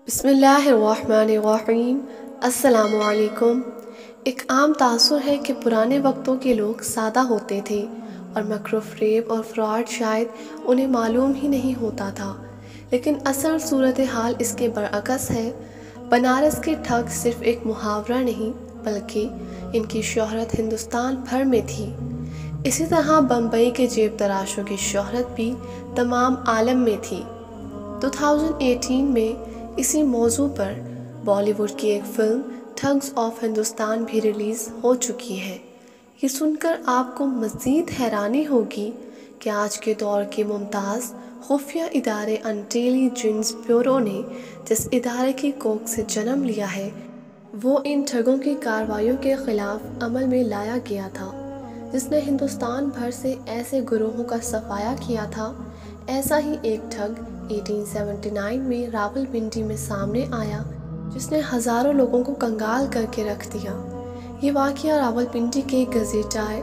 بسم اللہ الرحمن الرحیم۔ السلام علیکم۔ ایک عام تاثر ہے کہ پرانے وقتوں کے لوگ سادہ ہوتے تھے اور مکر و فریب اور فراڈ شاید انہیں معلوم ہی نہیں ہوتا تھا، لیکن اصل صورتحال اس کے برعکس ہے۔ بنارس کے ٹھگ صرف ایک محاورہ نہیں بلکہ ان کی شہرت ہندوستان بھر میں تھی۔ اسی طرح بمبئی کے جیب تراشوں کی شہرت بھی تمام عالم میں تھی۔ 2018 میں اسی موضوع پر بالی ووڈ کی ایک فلم ٹھگز آف ہندوستان بھی ریلیز ہو چکی ہے۔ یہ سن کر آپ کو مزید حیرانی ہوگی کہ آج کے دور کے ممتاز خفیہ ادارے انٹیلی جنس بیورو نے جس ادارے کی کوکھ سے جنم لیا ہے وہ ان ٹھگوں کی کارروائیوں کے خلاف عمل میں لایا گیا تھا، جس نے ہندوستان بھر سے ایسے گروہوں کا صفایا کیا تھا۔ ایسا ہی ایک ٹھگ 1879 میں راولپنڈی میں سامنے آیا جس نے ہزاروں لوگوں کو کنگال کر کے رکھ دیا۔ یہ واقعہ راولپنڈی کے گزیٹائے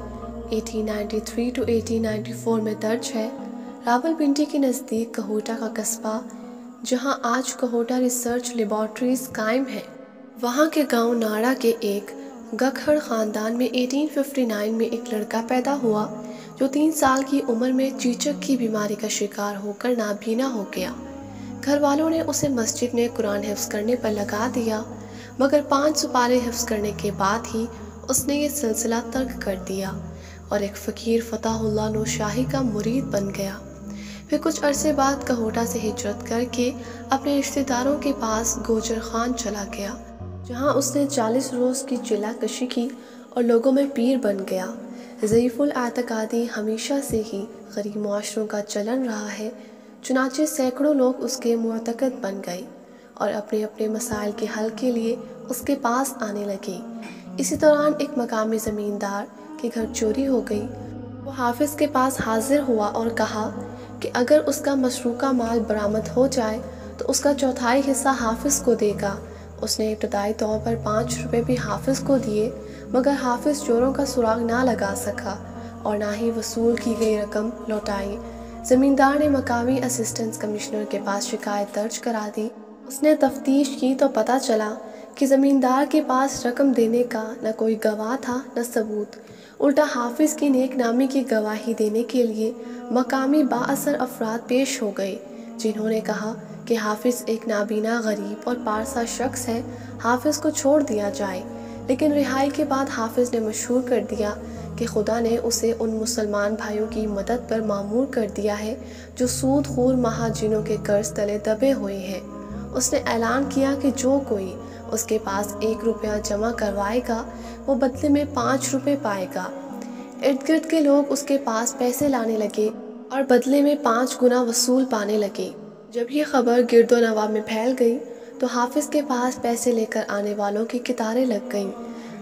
1893 to 1894 میں درج ہے۔ راولپنڈی کے نزدیک کہوٹا کا قصبہ، جہاں آج کہوٹا ریسرچ لیبارٹریز قائم ہے، وہاں کے گاؤں ناڑا کے ایک گکھڑ خاندان میں 1859 میں ایک لڑکا پیدا ہوا جو 3 سال کی عمر میں چیچک کی بیماری کا شکار ہو کر نابینا ہو گیا۔ گھر والوں نے اسے مسجد میں قرآن حفظ کرنے پر لگا دیا، مگر 5 سپارے حفظ کرنے کے بعد ہی اس نے یہ سلسلہ ترک کر دیا اور ایک فقیر فتح اللہ نوشاہی کا مرید بن گیا۔ پھر کچھ عرصے بعد کہوٹا سے ہجرت کر کے اپنے رشتہ داروں کے پاس گوجر خان چلا گیا، جہاں اس نے 40 روز کی چلہ کشی کی اور لوگوں میں پیر بن گیا۔ ضعیف الاعتقادی ہمیشہ سے ہی غریب معاشروں کا چلن رہا ہے، چنانچہ سینکڑوں لوگ اس کے معتقد بن گئے اور اپنے اپنے مسائل کے حل کے لیے اس کے پاس آنے لگے۔ اسی دوران ایک مقامی زمیندار کے گھر چوری ہو گئی۔ وہ حافظ کے پاس حاضر ہوا اور کہا کہ اگر اس کا مسروقہ مال برآمد ہو جائے تو اس کا چوتھائی حصہ حافظ کو دے گا۔ اس نے ابتدائی طور پر 5 روپے بھی حافظ کو دیے، مگر حافظ چوروں کا سراغ نہ لگا سکا اور نہ ہی وصول کی گئی رقم لوٹائی۔ زمیندار نے مقامی اسسٹنٹ کمشنر کے پاس شکایت درج کرا دی۔ اس نے تفتیش کی تو پتہ چلا کہ زمیندار کے پاس رقم دینے کا نہ کوئی گواہ تھا نہ ثبوت، الٹا حافظ کی نیک نامی کی گواہی دینے کے لیے مقامی بااثر افراد پیش ہو گئے، جنہوں نے کہا کہ حافظ ایک نابینا غریب اور پارسا شخص ہے، حافظ کو چھوڑ دیا جائے۔ لیکن رہائی کے بعد حافظ نے مشہور کر دیا کہ خدا نے اسے ان مسلمان بھائیوں کی مدد پر مامور کر دیا ہے جو سود خور مہاجنوں کے قرض تلے دبے ہوئے ہیں۔ اس نے اعلان کیا کہ جو کوئی اس کے پاس 1 روپیہ جمع کروائے گا وہ بدلے میں 5 روپے پائے گا۔ ارد گرد کے لوگ اس کے پاس پیسے لانے لگے اور بدلے میں 5 گنا وصول پانے لگے۔ جب یہ خبر گرد و نواح میں پھیل گئی تو حافظ کے پاس پیسے لے کر آنے والوں کی قطاریں لگ گئیں۔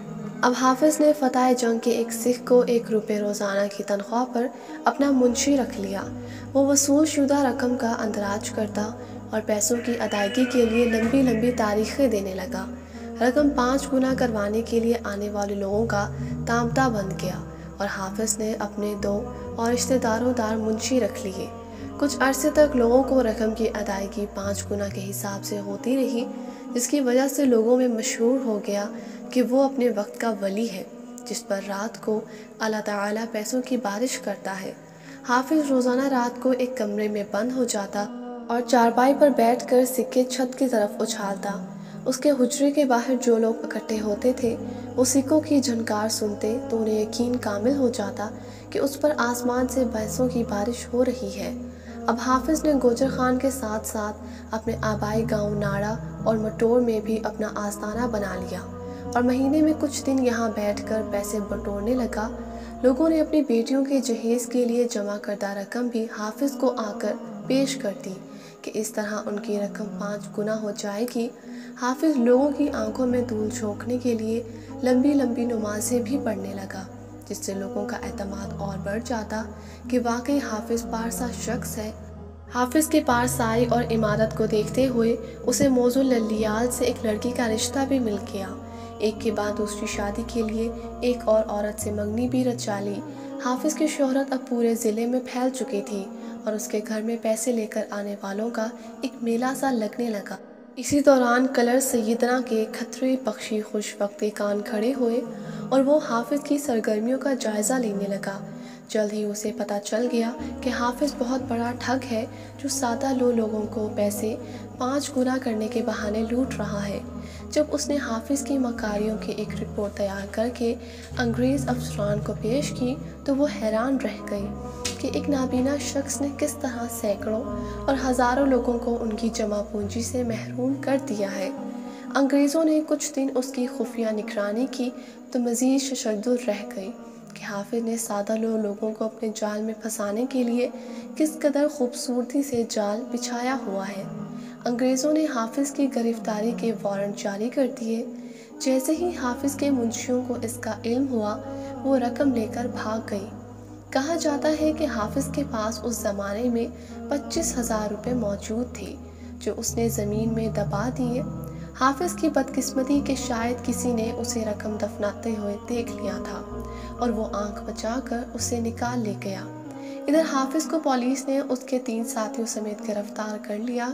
اب حافظ نے فتح جنگ کے ایک سکھ کو 1 روپے روزانہ کی تنخواہ پر اپنا منشی رکھ لیا۔ وہ وصول شدہ رقم کا اندراج کرتا اور پیسوں کی ادائیگی کے لیے لمبی لمبی تاریخیں دینے لگا۔ رقم 5 گنا کروانے کے لیے آنے والے لوگوں کا تامتا بن گیا اور حافظ نے اپنے 2 اور رشتہ داروں دار منشی رکھ لیے۔ کچھ عرصے تک لوگوں کو رقم کی ادائیگی 5 گنا کے حساب سے ہوتی رہی، جس کی وجہ سے لوگوں میں مشہور ہو گیا کہ وہ اپنے وقت کا ولی ہے، جس پر رات کو اللہ تعالیٰ پیسوں کی بارش کرتا ہے۔ حافظ روزانہ رات کو ایک کمرے میں بند ہو جاتا اور چارپائی پر بیٹھ کر سکے چھت کی طرف اچھالتا۔ اس کے حجرے کے باہر جو لوگ اکٹھے ہوتے تھے وہ سکوں کی جھنکار سنتے تو انہیں یقین کامل ہو جاتا کہ اس پر آسمان سے پیسوں کی بارش ہو رہی ہے۔ اب حافظ نے گوجر خان کے ساتھ ساتھ اپنے آبائی گاؤں ناڑا اور مٹور میں بھی اپنا آستانہ بنا لیا اور مہینے میں کچھ دن یہاں بیٹھ کر پیسے بٹورنے لگا۔ لوگوں نے اپنی بیٹیوں کے جہیز کے لیے جمع کردہ رقم بھی حافظ کو آ کر پیش کر دی کہ اس طرح ان کی رقم 5 گنا ہو جائے گی۔ حافظ لوگوں کی آنکھوں میں دھول جھونکنے کے لیے لمبی لمبی نمازیں بھی پڑھنے لگا، جس سے لوگوں کا اعتماد اور بڑھ جاتا کہ واقعی حافظ پارسا شخص ہے۔ حافظ کے پارسائی اور عمارت کو دیکھتے ہوئے اسے موضوع للیال سے ایک لڑکی کا رشتہ بھی مل گیا۔ ایک کے بعد دوسری شادی کے لیے ایک اور عورت سے منگنی بھی رچا لی۔ حافظ کی شہرت اب پورے ضلع میں پھیل چکی تھی اور اس کے گھر میں پیسے لے کر آنے والوں کا ایک میلہ سا لگنے لگا۔ اسی دوران کلر سیدنا کے خطرے بخشی خوش وقت کان کھڑے ہوئے اور وہ حافظ کی سرگرمیوں کا جائزہ لینے لگا۔ جلد ہی اسے پتہ چل گیا کہ حافظ بہت بڑا ٹھگ ہے جو سادہ لوگوں کو پیسے 5 گنا کرنے کے بہانے لوٹ رہا ہے۔ جب اس نے حافظ کی مکاریوں کی ایک رپورٹ تیار کر کے انگریز افسران کو پیش کی تو وہ حیران رہ گئی کہ ایک نابینا شخص نے کس طرح سینکڑوں اور ہزاروں لوگوں کو ان کی جمع پونجی سے محروم کر دیا ہے۔ انگریزوں نے کچھ دن اس کی خفیہ نگرانی کی تو مزید تشدد رہ گئی کہ حافظ نے سادہ لوگوں کو اپنے جال میں پھنسانے کے لیے کس قدر خوبصورتی سے جال بچھایا ہوا ہے۔ انگریزوں نے حافظ کی گرفتاری کے وارنٹ جاری کر دیے۔ جیسے ہی حافظ کے منشیوں کو اس کا علم ہوا وہ رقم لے کر بھاگ گئی۔ کہا جاتا ہے کہ حافظ کے پاس اس زمانے میں 25,000 روپے موجود تھے جو اس نے زمین میں دبا دیے۔ حافظ کی بدقسمتی کہ شاید کسی نے اسے رقم دفناتے ہوئے دیکھ لیا تھا اور وہ آنکھ بچا کر اسے نکال لے گیا۔ ادھر حافظ کو پولیس نے اس کے 3 ساتھیوں سمیت گرفتار کر لیا۔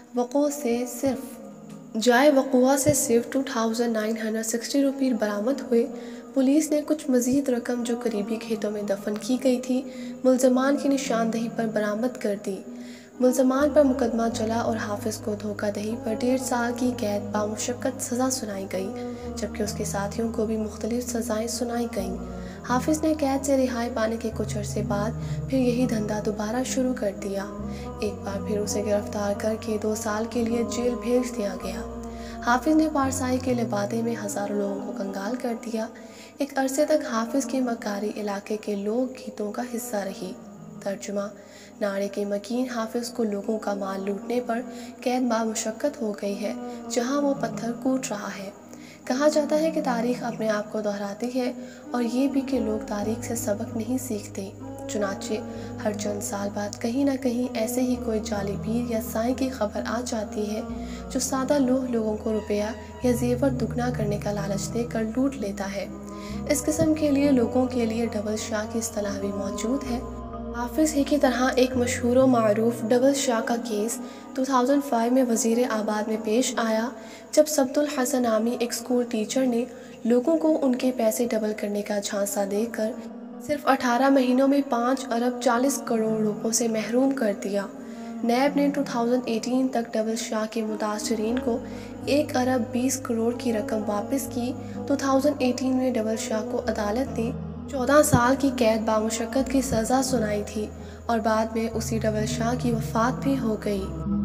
جائے وقوع سے صرف 2,960 روپے برآمد ہوئے۔ پولیس نے کچھ مزید رقم جو قریبی کھیتوں میں دفن کی گئی تھی ملزمان کی نشاندہی پر برآمد کر دی۔ ملزمان پر مقدمہ چلا اور حافظ کو دھوکہ دہی پر 1.5 سال کی قید بامشقت سزا سنائی گئی جبکہ اس کے ساتھیوں کو بھی مختلف سزائیں سنائی گئیں۔ حافظ نے قید سے رہائی پانے کے کچھ عرصے بعد پھر یہی دھندا دوبارہ شروع کر دیا۔ ایک بار پھر اسے گرفتار کر کے 2 سال کے لیے جیل بھیج دیا گیا۔ حافظ نے پارسائی کے لبادے میں ہزاروں لوگوں کو کنگال کر دیا۔ ایک عرصے تک حافظ کی مکاری علاقے کے لوک گیتوں کا حصہ رہی۔ ترجمہ: ناڑے کے مکین حافظ کو لوگوں کا مال لوٹنے پر قید بامشقت ہو گئی ہے جہاں وہ پتھر کوٹ رہا ہے۔ کہا جاتا ہے کہ تاریخ اپنے آپ کو دہراتی ہے اور یہ بھی کہ لوگ تاریخ سے سبق نہیں سیکھتے۔ چنانچہ ہر چند سال بعد کہیں نہ کہیں ایسے ہی کوئی جعلی پیر یا سائیں کی خبر آ جاتی ہے جو سادہ لوگوں کو روپیہ یا زیور دگنا کرنے کا لالچ دے کر لوٹ لیتا ہے۔ اس قسم کے لوگوں کے لیے ڈبل شاہ کی اصطلاح بھی موجود ہے۔ حافظ ہی کی طرح ایک مشہور و معروف ڈبل شاہ کا کیس 2005 میں وزیر آباد میں پیش آیا جب سبت الحسن نامی ایک اسکول ٹیچر نے لوگوں کو ان کے پیسے ڈبل کرنے کا جھانسا دے کر صرف 18 مہینوں میں 5 ارب 40 کروڑ روپوں سے محروم کر دیا۔ نیب نے 2018 تک ڈبل شاہ کے متاثرین کو 1 ارب 20 کروڑ کی رقم واپس کی۔ 2018 میں ڈبل شاہ کو عدالت نے 14 سال کی قید بامشقت کی سزا سنائی تھی اور بعد میں اسی ڈبل شاہ کی وفات بھی ہو گئی۔